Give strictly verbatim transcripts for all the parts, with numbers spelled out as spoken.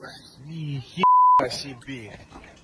Нихера себе.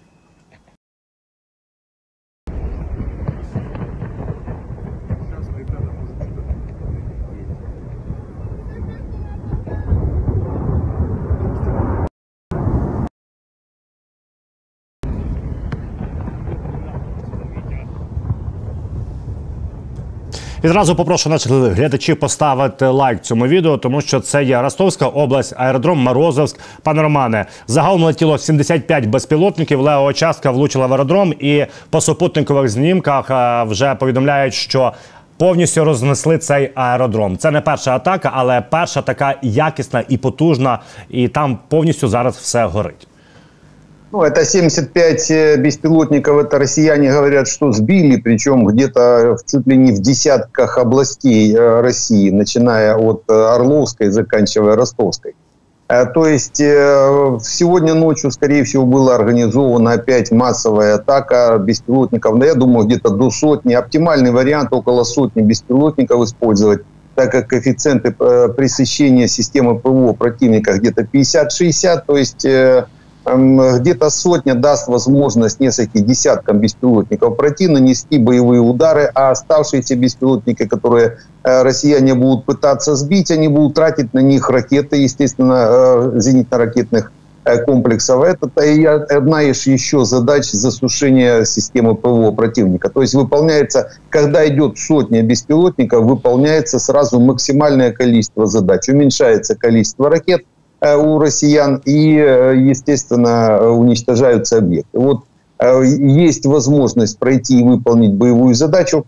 Відразу попрошу наших глядачів поставити лайк цьому відео, тому що це є Ростовська область, аеродром Морозовськ. Пане Романе, загалом летіло сімдесят п'ять безпілотників, левова частка влучила в аеродром, і по супутникових знімках вже повідомляють, що повністю рознесли цей аеродром. Це не перша атака, але перша така якісна і потужна, і там повністю зараз все горить. Ну, это семьдесят пять беспилотников, это россияне говорят, что сбили, причем где-то чуть ли не в десятках областей России, начиная от Орловской, заканчивая Ростовской. То есть сегодня ночью, скорее всего, была организована опять массовая атака беспилотников. Я думаю, где-то до сотни. Оптимальный вариант около сотни беспилотников использовать, так как коэффициенты пресыщения системы ПВО противника где-то пятьдесят-шестьдесят, то есть где-то сотня даст возможность нескольким десяткам беспилотников пройти, нанести боевые удары, а оставшиеся беспилотники, которые россияне будут пытаться сбить, они будут тратить на них ракеты, естественно, зенитно-ракетных комплексов. Это одна из еще задач засушения системы ПВО противника. То есть выполняется, когда идет сотня беспилотников, выполняется сразу максимальное количество задач. Уменьшается количество ракет у россиян и, естественно, уничтожаются объекты. Вот есть возможность пройти и выполнить боевую задачу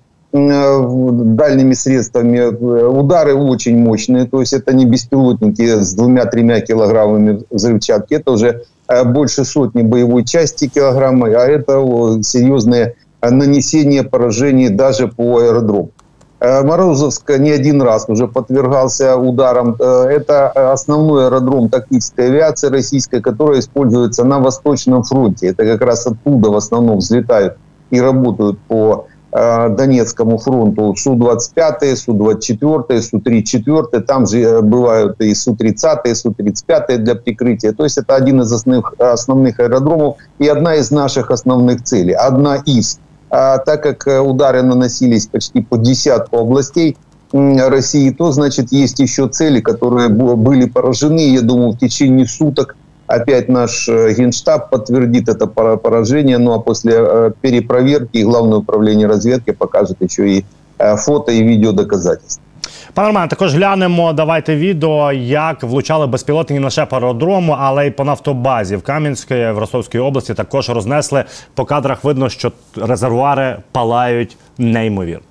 дальними средствами. Удары очень мощные, то есть это не беспилотники с двумя-тремя килограммами взрывчатки, это уже больше сотни боевой части килограмма, а это серьезное нанесение поражений даже по аэродрому. Морозовск не один раз уже подвергался ударам. Это основной аэродром тактической авиации российской, которая используется на Восточном фронте. Это как раз оттуда в основном взлетают и работают по Донецкому фронту Су двадцать пять, Су двадцать четыре, Су тридцать четыре. Там же бывают и Су тридцать, Су тридцать пять для прикрытия. То есть это один из основных, основных аэродромов и одна из наших основных целей. Одна из. А так как удары наносились почти по десятку областей России, то, значит, есть еще цели, которые были поражены. Я думаю, в течение суток опять наш Генштаб подтвердит это поражение. Ну а после перепроверки и Главное управление разведки покажет еще и фото и видео доказательств. Пане Романе, також глянемо, давайте відео, як влучали безпілотники не лише по аеродрому, але й по нафтобазі в Кам'янській, в Ростовській області також рознесли. По кадрах видно, що резервуари палають неймовірно.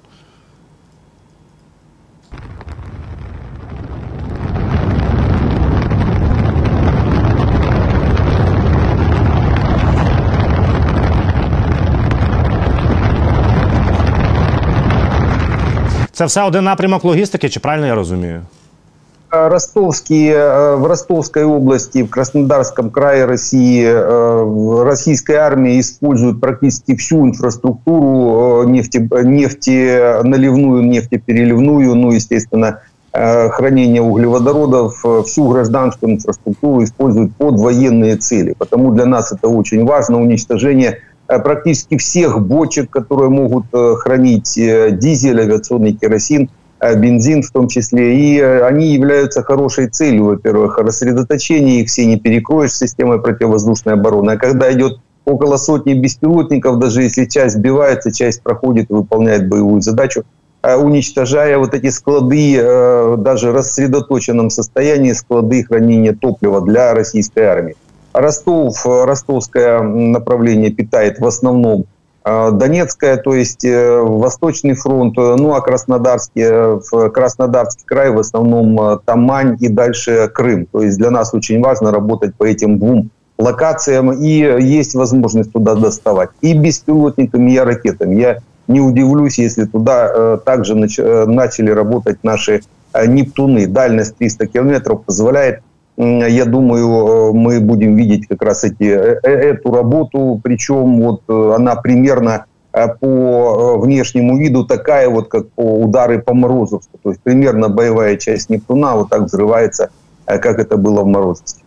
Це все один напрямок логістики, чи правильно я розумію? Ростовские, в Ростовской области, в Краснодарском крае России, российская армия использует практически всю инфраструктуру, нефти, нефтеналивную, нефтепереливную, ну, естественно, хранение углеводородов, всю гражданскую инфраструктуру используют под военные цели. Потому для нас это очень важно, уничтожение практически всех бочек, которые могут хранить дизель, авиационный керосин, бензин в том числе. И они являются хорошей целью, во-первых, рассредоточение их все не перекроешь системой противовоздушной обороны. А когда идет около сотни беспилотников, даже если часть сбивается, часть проходит и выполняет боевую задачу, уничтожая вот эти склады, даже в рассредоточенном состоянии, склады хранения топлива для российской армии. Ростов, ростовское направление питает в основном Донецкое, то есть Восточный фронт, ну а Краснодарский, в Краснодарский край в основном Тамань и дальше Крым. То есть для нас очень важно работать по этим двум локациям, и есть возможность туда доставать и беспилотниками, и ракетами. Я не удивлюсь, если туда также начали работать наши «Нептуны». Дальность триста километров позволяет. Я думаю, мы будем видеть как раз эти, эту работу, причем вот она примерно по внешнему виду такая вот, как по удары по Морозовску. То есть примерно боевая часть «Нептуна» вот так взрывается, как это было в Морозовске.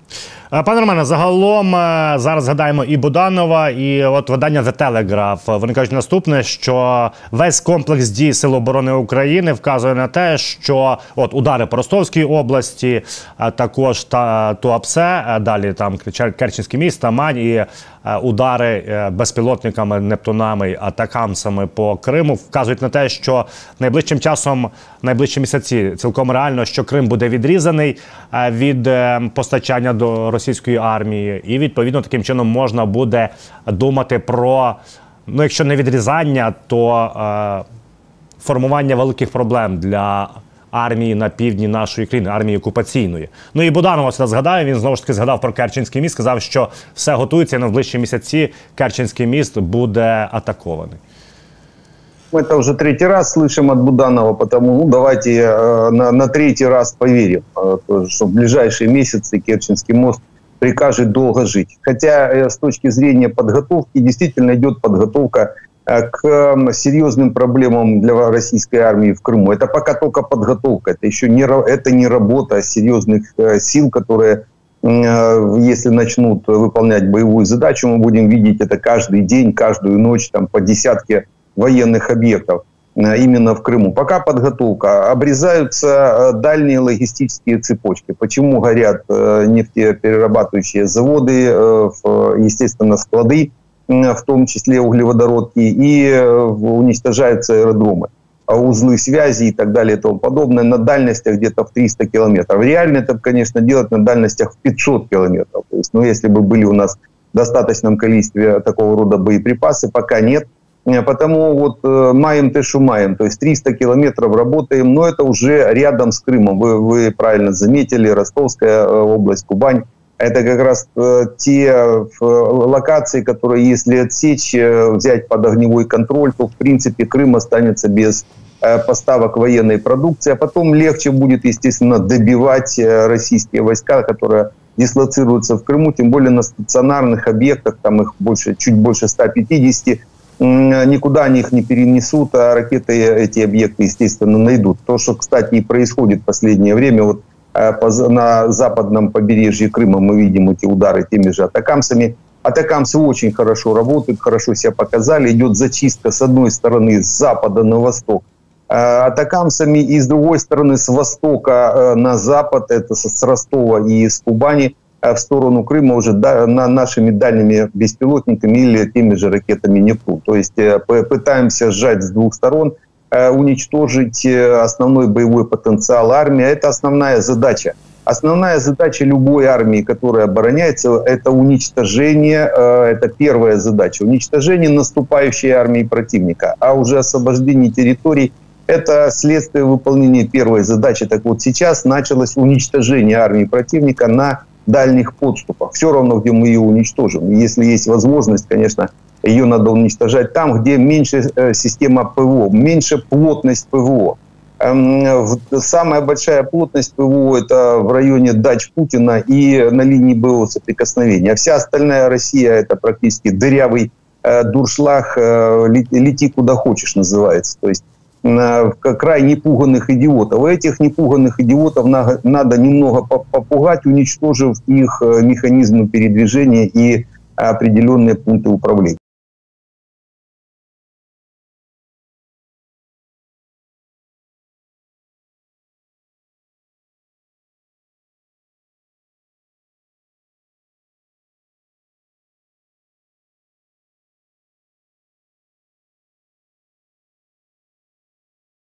Пане Романе, загалом зараз згадаємо і Буданова, і от видання The Telegraph. Вони кажуть наступне, що весь комплекс дій Сил оборони України вказує на те, що от удари по Ростовській області, також та Туапсе, далі там Керченський міст, Тамань і удари безпілотниками, нептунами, атакамсами по Криму вказують на те, що найближчим часом, найближчі місяці цілком реально, що Крим буде відрізаний від постачання до російської армії, і відповідно таким чином можна буде думати про, ну якщо не відрізання, то е, формування великих проблем для армії на півдні нашої країни, армії окупаційної. Ну і Буданова сюди згадаю, він знову ж таки згадав про Керченський міст, сказав, що все готується, і на найближчі місяці Керченський міст буде атакований. Мы это уже третий раз слышим от Буданова, потому ну, давайте э, на, на третий раз поверим, э, что в ближайшие месяцы Керченский мост прикажет долго жить. Хотя э, с точки зрения подготовки действительно идет подготовка э, к э, серьезным проблемам для российской армии в Крыму. Это пока только подготовка, это еще не, это не работа серьезных э, сил, которые, э, если начнут выполнять боевую задачу, мы будем видеть это каждый день, каждую ночь, там, по десятке военных объектов именно в Крыму. Пока подготовка. Обрезаются дальние логистические цепочки. Почему горят нефтеперерабатывающие заводы, естественно, склады, в том числе углеводородки, и уничтожаются аэродромы, узлы связи и так далее и тому подобное на дальностях где-то в триста километров. Реально это, конечно, делать на дальностях в пятьсот километров. То есть, ну, если бы были у нас в достаточном количестве такого рода боеприпасы, пока нет. Потому вот э, маем те, что маем, то есть триста километров работаем, но это уже рядом с Крымом. Вы, вы правильно заметили, Ростовская область, Кубань. Это как раз э, те э, локации, которые, если отсечь, э, взять под огневой контроль, то в принципе Крым останется без э, поставок военной продукции. А потом легче будет, естественно, добивать э, российские войска, которые дислоцируются в Крыму, тем более на стационарных объектах, там их больше, чуть больше ста пятидесяти. Никуда они их не перенесут, а ракеты эти объекты, естественно, найдут. То, что, кстати, и происходит в последнее время. Вот на западном побережье Крыма мы видим эти удары теми же атакамсами. Атакамсы очень хорошо работают, хорошо себя показали. Идет зачистка с одной стороны с запада на восток атакамсами, и с другой стороны с востока на запад, это с Ростова и с Кубани, в сторону Крыма уже да, на нашими дальними беспилотниками или теми же ракетами «Нептун». То есть э, пытаемся сжать с двух сторон, э, уничтожить э, основной боевой потенциал армии. Это основная задача. Основная задача любой армии, которая обороняется, это уничтожение, э, это первая задача, уничтожение наступающей армии противника, а уже освобождение территорий – это следствие выполнения первой задачи. Так вот сейчас началось уничтожение армии противника на дальних подступах. Все равно, где мы ее уничтожим. Если есть возможность, конечно, ее надо уничтожать там, где меньше э, система ПВО, меньше плотность ПВО. Эм, самая большая плотность ПВО – это в районе дач Путина и на линии боевого соприкосновения. А вся остальная Россия – это практически дырявый э, дуршлаг, э, лети куда хочешь, называется. То есть край непуганных идиотов. Этих непуганных идиотов надо немного попугать, уничтожив их механизмы передвижения и определенные пункты управления.